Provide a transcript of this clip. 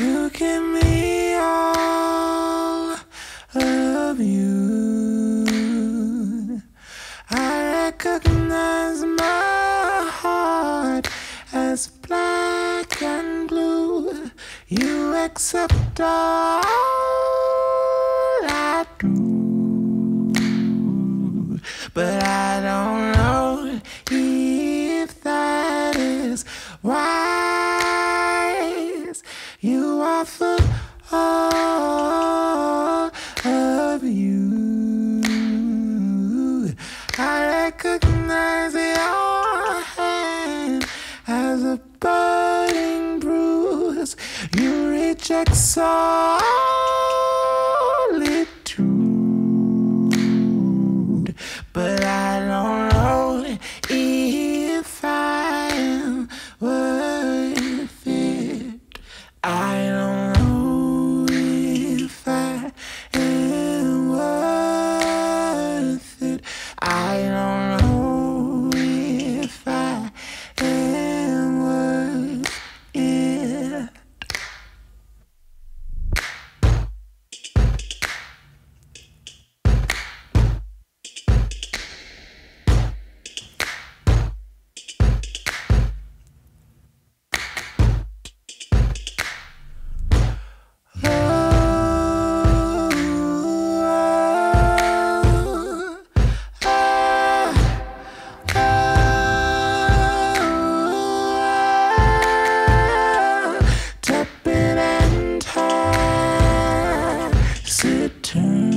You give me all of you. I recognize my heart as black and blue. You accept all I do, but I don't know if that is wise. You offer all of you. I recognize your hand as a budding bruise. You reject solitude, but I don't know if I am worth it. I don't know if I am worth it. I don't know if I am worth it. Tepid and taciturn.